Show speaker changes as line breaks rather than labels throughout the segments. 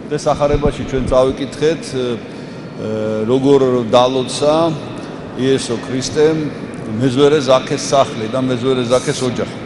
და სახარებაში ჩვენ წავიკითხეთ როგორ დალოცა იესო ქრისტემ მეზვერე ზაქეს სახლი და მეზვერე ზაქეს ოჯახი.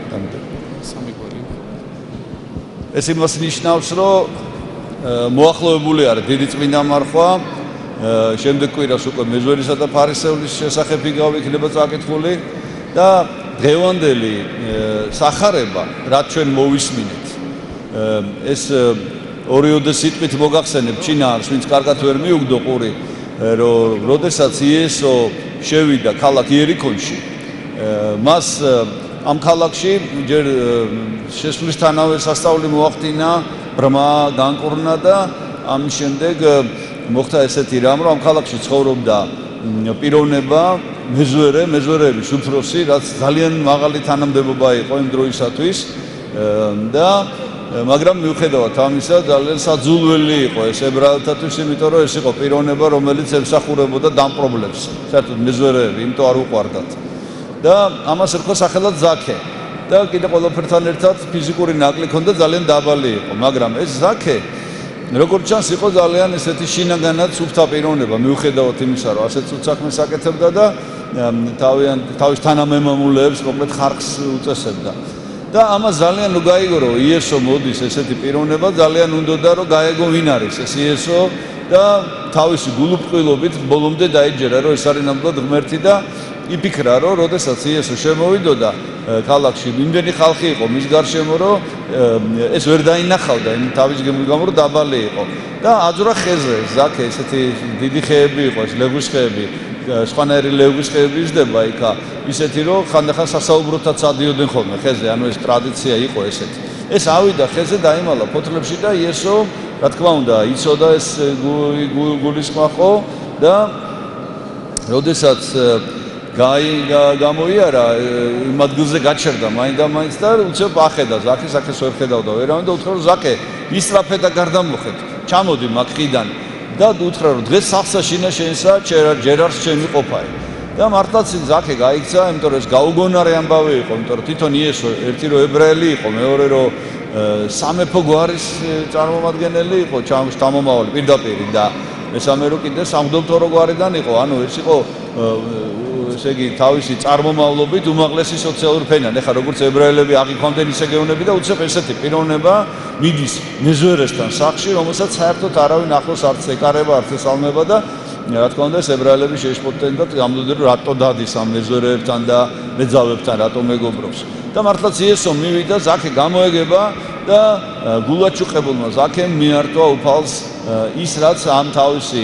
ეს იმას ნიშნავს, რომ მოახლოებული არის დიდი წმინდა მარხვა, შემდეგ კვირას უკვე მეზვერისა და ფარისევლის შესახებ იქნება წაკითხული და დღევანდელი სახარება, რაც ჩვენ მოვისმინეთ, ეს ორიოდე სიტყვით მოგახსენებ ჩინარს, ვინც კარგად ვერ მიუგდო ყური, რომ როდესაც იესო შევიდა ქალაქ იერიქონში, მას ამ ქალაქში ჯერ შესვლისთანავე სასწაული მოახდინა, ბრმა განკურნა და ამის შემდეგ მოხდა ესეთი რამ, რომ ამ ქალაქში ცხოვრობდა პიროვნება, მეზვერეების უფროსი, რაც ძალიან მაღალი თანამდებობა იყო იმ დროისათვის და მაგრამ მიუხედავად ამისა ძალიან საძულველი იყო ეს ებრაელთათვის, იმიტომ რომ ეს იყო პიროვნება, რომელიც ემსახურებოდა დამპრობლებს, საერთოდ მეზვერეები, იმიტომ არ უყვარდათ. და ამას ერქვა სახელად ზაქე და კიდე ყველაფერთან ერთად ფიზიკური ნაკლი ჰქონდა, ძალიან დაბალი იყო, მაგრამ ეს ზაქე როგორც ჩანს იყო ძალიან ესეთი შინაგანად სუფთა პიროვნება, მიუხედავად იმისა, რომ ასეთ ცუდ საქმეს აკეთებდა და თავის თანამემამულეებს მოკლედ ხარკს უწესებდა. და ამას ძალიან რო გაიგო, რომ იესო მოდის ესეთი პიროვნება, ძალიან უნდოდა რომ გაეგო ვინ არის ეს იესო და თავისი გულუბრყვილობით ბოლომდე დაიჯერა, რომ ეს არის ნამდვილად ღმერთი და იფიქრა, რომ როდესაც იესო შემოვიდოდა ქალაქში, იმდენი ხალხი იყო მის გარშემო, რომ ეს ვერ დაინახავდა, იმ თავის გამო რომ დაბალი იყო. და აძვრა ხეზე, ზაქე, ესეთი დიდი ხეები იყო, ეს ლეგვის ხეები, სხვანაირი ლეგვის ხეები იზრდება იქა, ისეთი რომ ხანდახან სასაუბროთაც ადიოდნენ ხოლმე ხეზე, ანუ ეს ტრადიცია იყო ესეთი. ეს ავიდა ხეზე, დაიმალა ფოთლებში და იესო, რა თქმა უნდა, იცოდა ეს გულისხმახო და როდესაც გამოიარა იმ ადგილზე გაჩერდა მაინდა-მაინც და უცებ ახედა ზაქეს ვერ ხედავდა ვერავინ და უთხრა რომ ზაქე ისწრაფე და გარდამოხეთ ჩამოდი მაგხიდან და უთხრა რომ დღეს სახსა შინა შენსა ჯერარს ჩემი ყოფაი და მართლაც ზაქე გაიქცა, იმიტომ რომ ეს გაუგონარი ამბავი იყო, იმიტომ რომ თვითონ იესო ერთი რომ ებრაელი იყო, მეორე რომ სამეფო გვარის წარმომადგენელი იყო, შთამომავალი პირდაპირ და მესამე რომ კიდე სამღვდელმთავრო გვარიდან იყო, ანუ ეს იყო ესე იგი თავისი წარმომავლობით უმაღლესი სოციალური ფენა. ეხლა როგორც ებრაელები აღიქვამდნენ ისე გეუბნები და უცებ ესეთი პიროვნება მიდის მეზვერესთან სახლში, რომელსაც საერთოდ არავინ ახლოს არც ეკარება, არც ესალმება და რა თქმა უნდა ეს ებრაელები შეშფოთდნენ და ამბობდნენ რომ რატო დადის ამ მეზვერეებთან და მეძავებთან, რატო მეგობრობს. და მართლაც იესო მივიდა, ზაქე გამოეგება და გულაჩუყებულმა ზაქემ მიართვა უფალს ის რაც ამ თავისი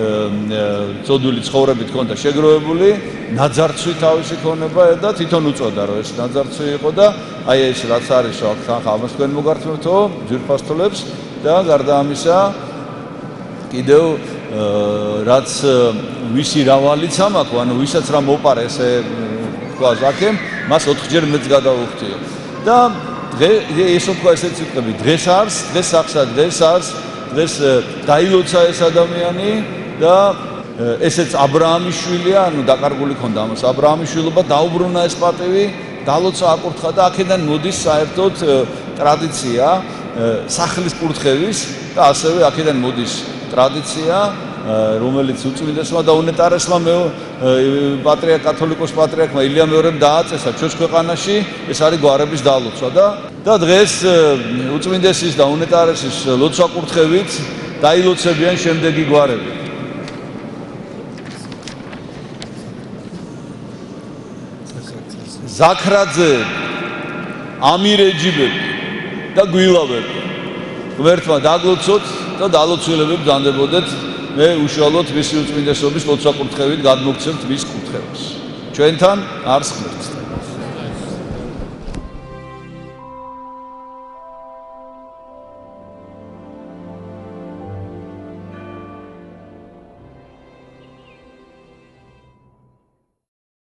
წოდული ცხოვრებით ჰქონდა შეგროვებული, ნაძარცვი თავისი ქონება და თვითონ უწოდა რომ ეს ნაძარცვი იყო და აი ეს რაც არის რომ ხახა ამას თქვენ მოგართმევთო ძვირფასტოლებს და გარდა ამისა კიდევ რაც ვისი რავალიც ამაქვს, ანუ ვისაც რა მოპარა ესე თქვა ზაქემ, მას 4-ჯერ მეც გადაუხტიო. და ესო თქვა ესეც სიტყვები, დღეს არის, დღეს ახსა, დღეს დაილოცა ეს ადამიანი და ესეც აბრაამის შვილია, ანუ დაკარგული ქონდა ამას აბრაამის შვილობა, დაუბრუნა ეს პატივი, დალოცა აკურთხა და აქედან მოდის საერთოდ ტრადიცია სახლის კურთხევის და ასევე აქედან მოდის ტრადიცია, რომელიც უწმინდესმა და უნეტარესმა პატრიარქ კათოლიკოს პატრიარქმა ილია მეორემ დააწესა ჩვენს ქვეყანაში, ეს არის გვარების დალოცვა და დღეს უწმინდესის და უნეტარესის ლოცვა კურთხევით დაილოცებიან შემდეგი გვარები. ზაქრაძე, ამირეჯიბები და გვილავები. ღმერთმა დაგლოცოთ და დალოცვილები ბრძანდებოდეთ. მე უშუალოდ მისი უწმინდესობის ლოცვა კურთხევით გადმოგცემთ მის კურთხევას. ჩვენთან არს ღმერთს.